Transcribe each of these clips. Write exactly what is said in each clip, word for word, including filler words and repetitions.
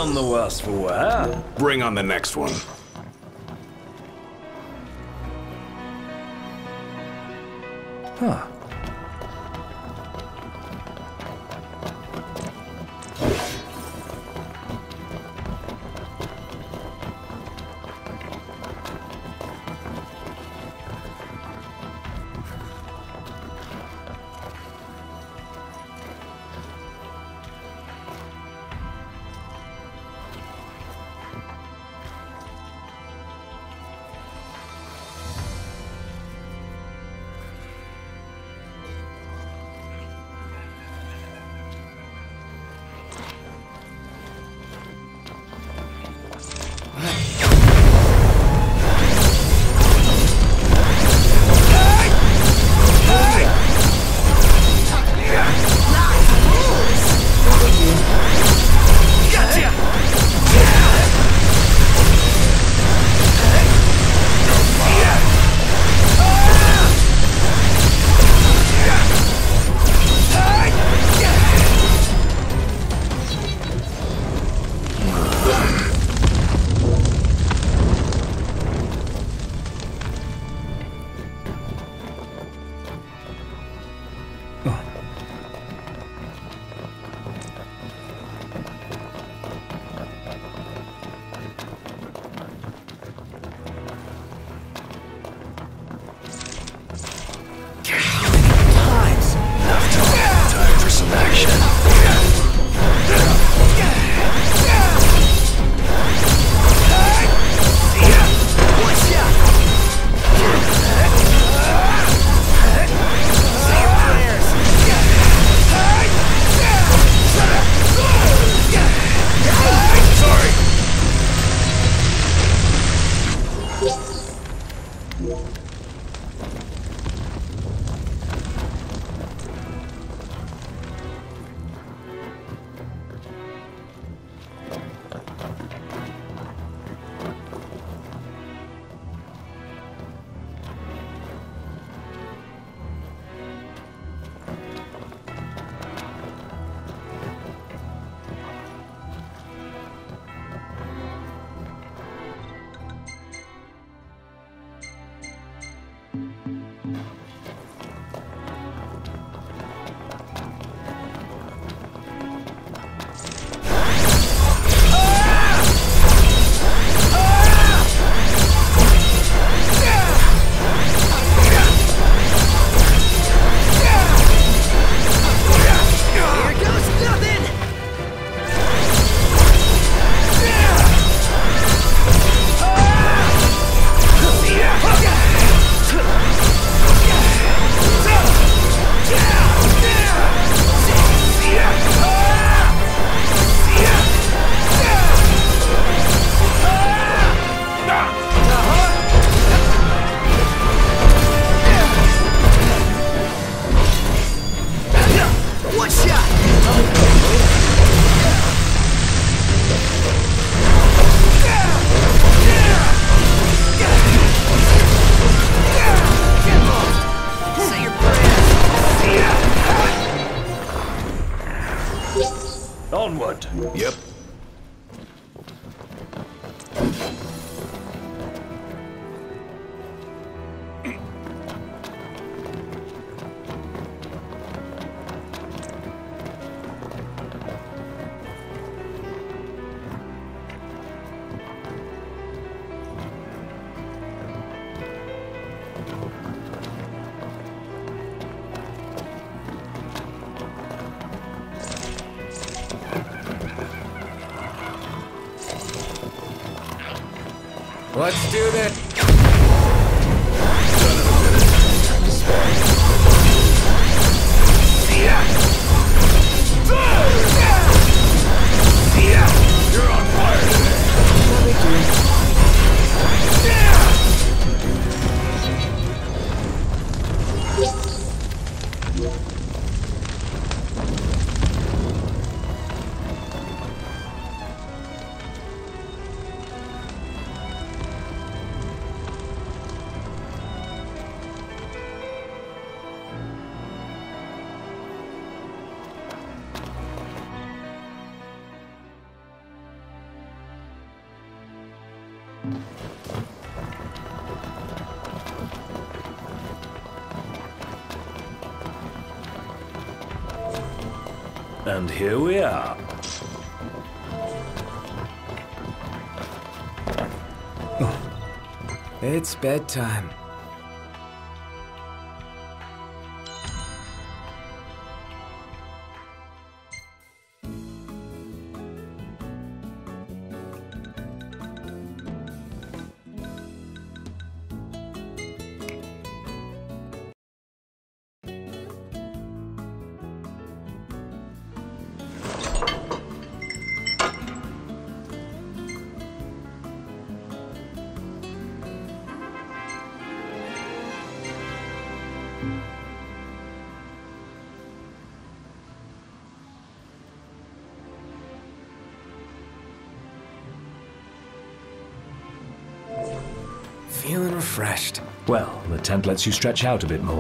none the worse for wear. Bring on the next one. Huh. Onward. Yep. Let's do this. You're on fire today. No big deal. And here we are. It's bedtime. Feeling refreshed. Well, the tent lets you stretch out a bit more.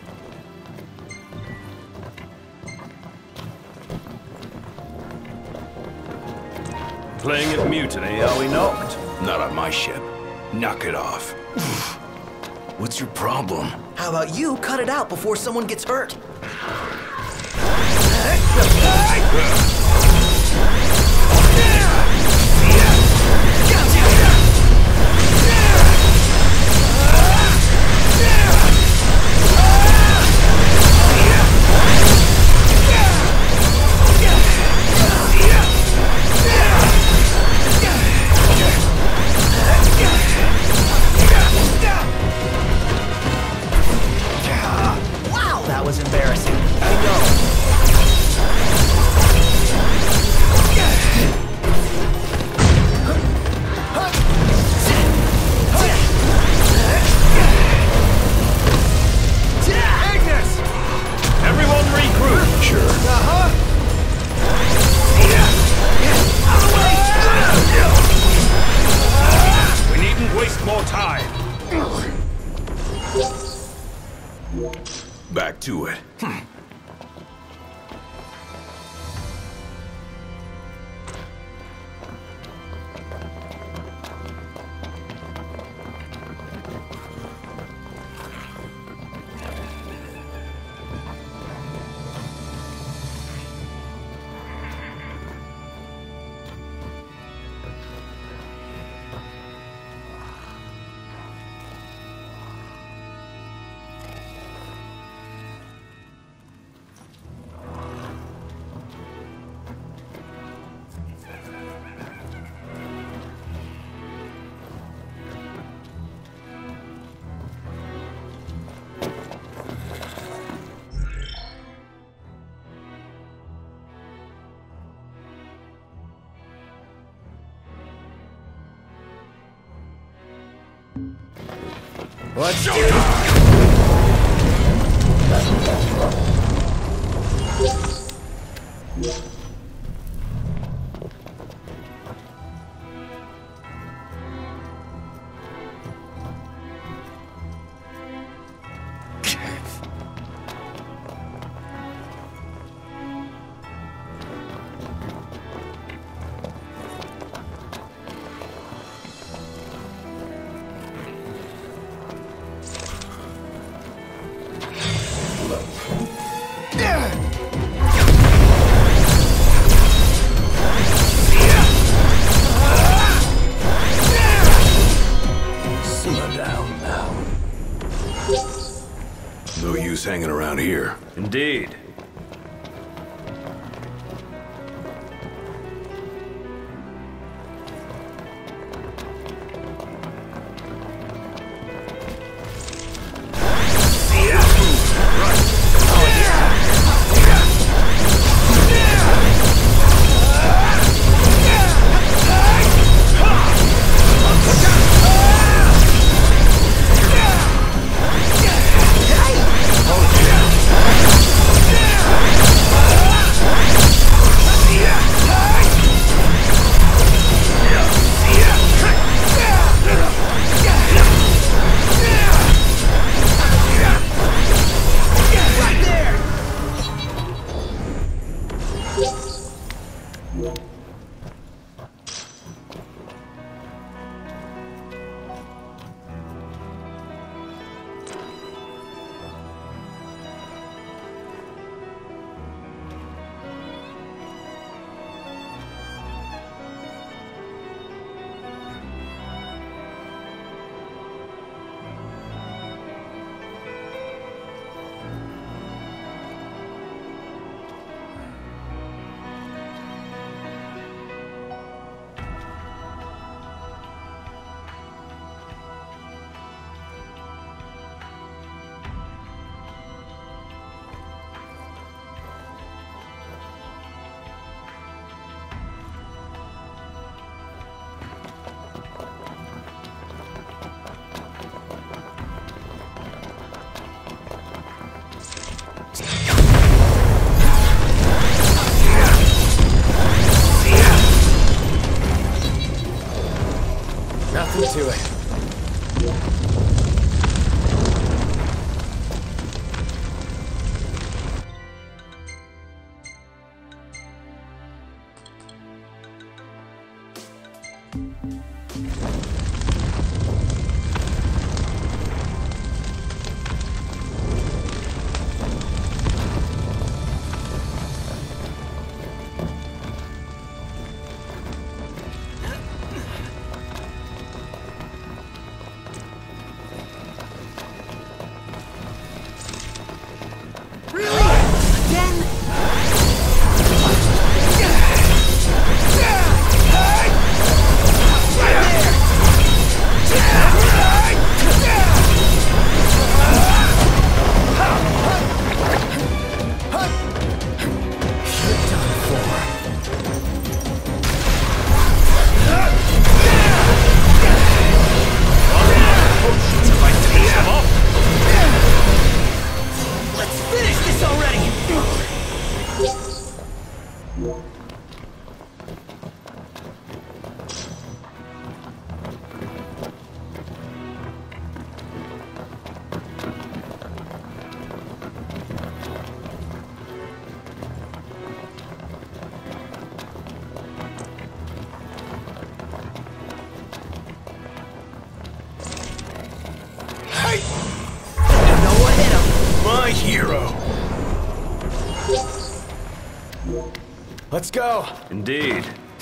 Playing at Mutiny, are we knocked? Not on my ship. Knock it off. What's your problem? How about you cut it out before someone gets hurt? Wow, that was embarrassing. I know. Everyone regroup! Sure. We needn't waste more time. Back to it. Let's do it! Simmer down now. No use hanging around here. Indeed. Hey! Let's go. Indeed.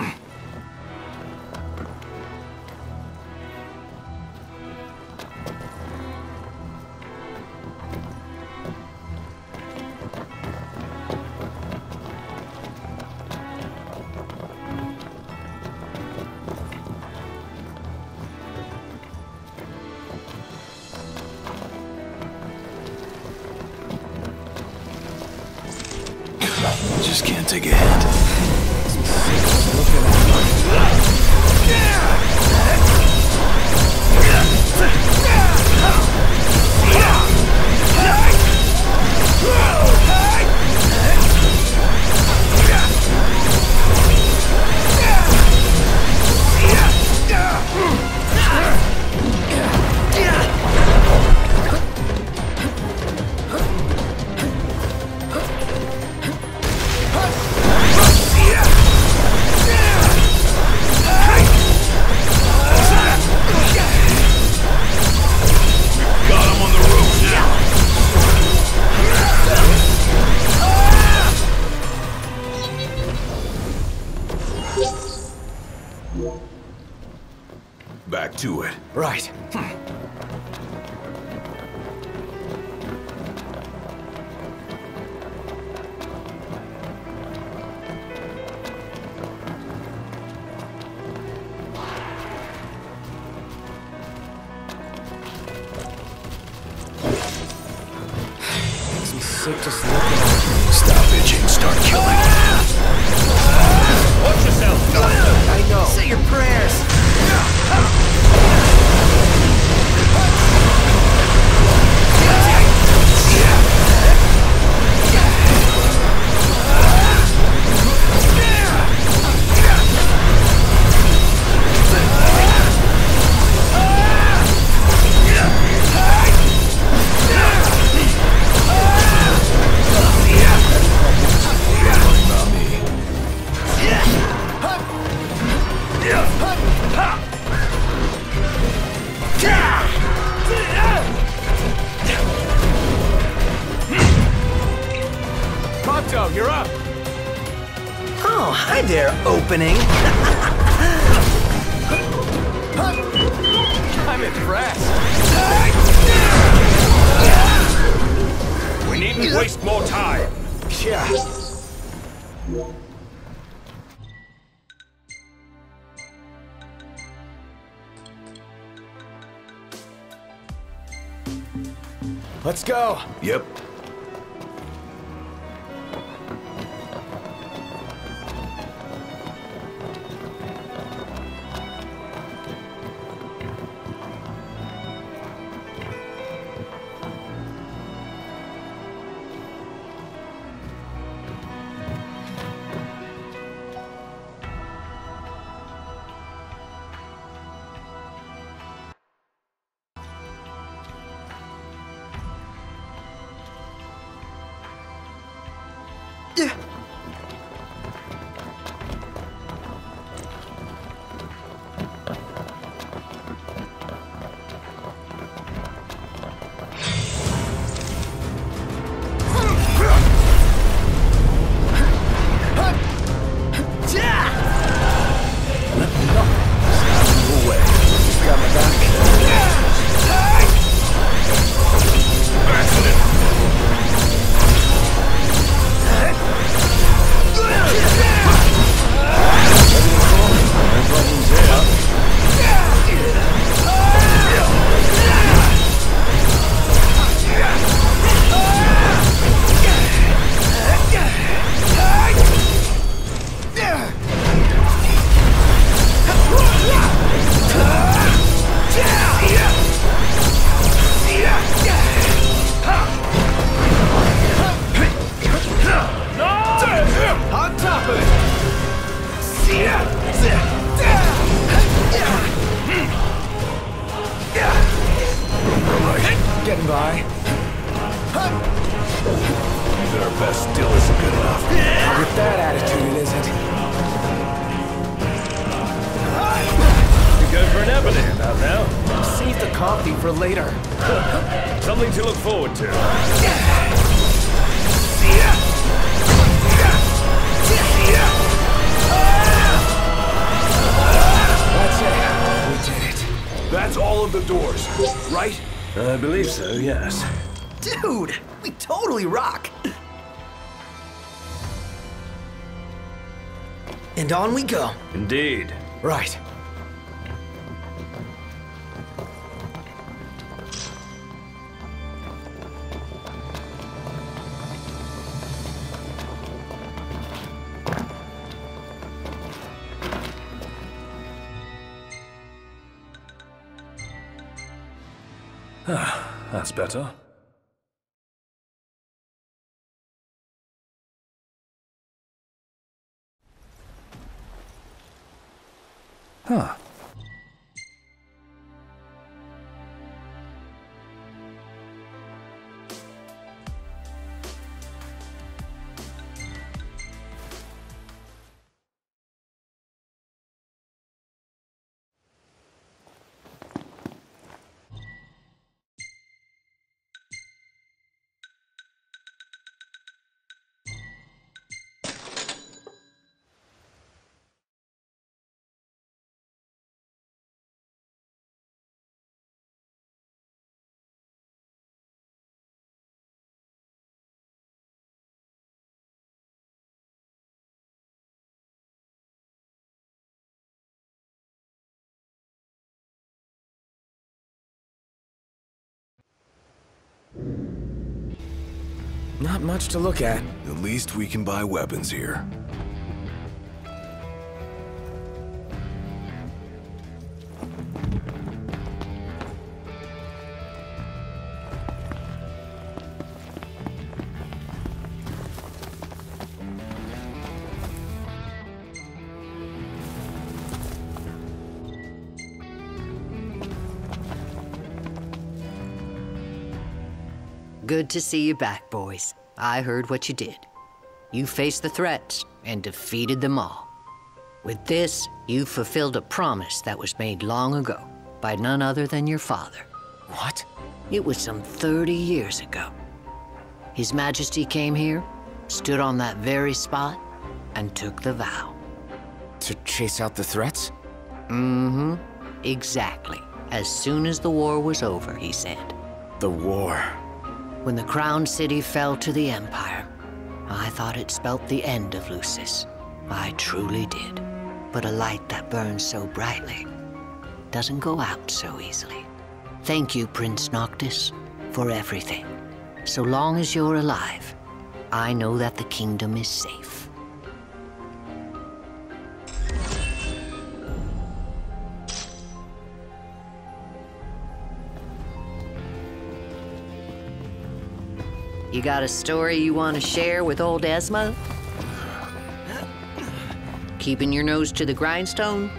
Just can't take a hint. Back to it. Right. Makes me sick just looking at it. Stop itching, start killing. Watch yourself! I know. Say your prayers. Prompto, you're up. Oh, hi there, opening. I'm impressed. We needn't waste more time. Yeah. Let's go. Yep. Getting by. Even our best still isn't good enough. With that attitude, it isn't. You go for an ebony about now. Save the coffee for later. Something to look forward to. Yeah. of the doors, right? I believe so, yes. Dude, we totally rock. And on we go. Indeed. Right. Ah, that's better. Huh. Not much to look at. At least we can buy weapons here. Good to see you back, boys. I heard what you did. You faced the threats and defeated them all. With this, you fulfilled a promise that was made long ago by none other than your father. What? It was some thirty years ago. His Majesty came here, stood on that very spot, and took the vow. To chase out the threats? Mm-hmm. Exactly. As soon as the war was over, he said. The war. When the Crown City fell to the Empire, I thought it spelt the end of Lucis. I truly did. But a light that burns so brightly doesn't go out so easily. Thank you, Prince Noctis, for everything. So long as you're alive, I know that the kingdom is safe. You got a story you want to share with old Esma? Keeping your nose to the grindstone?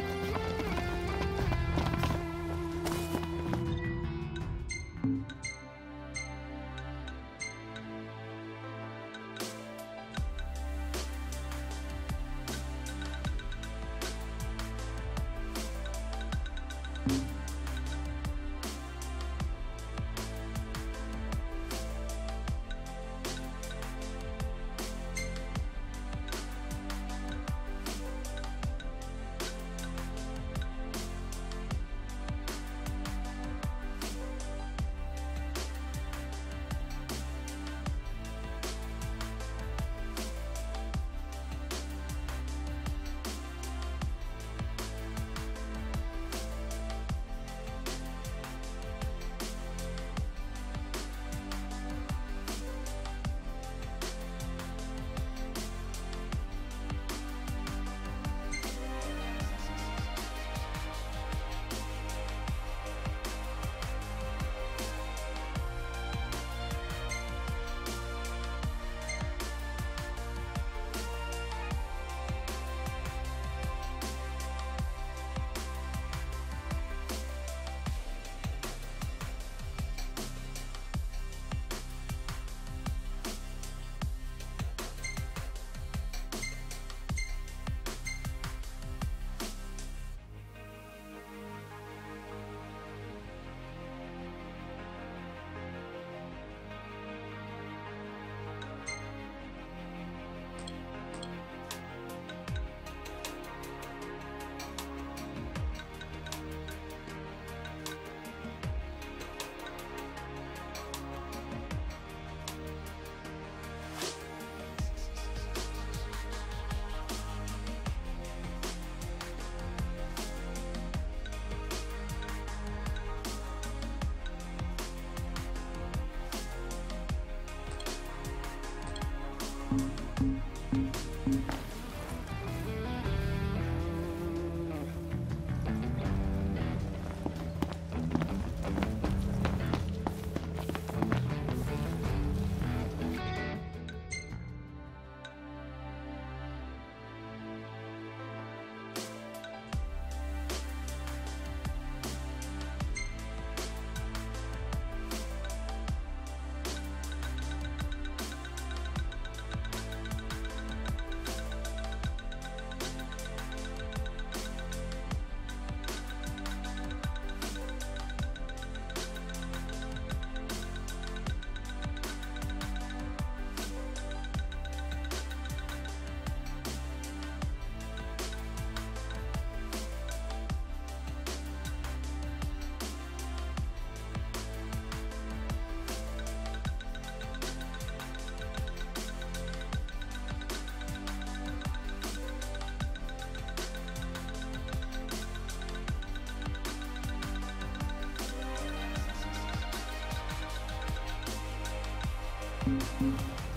You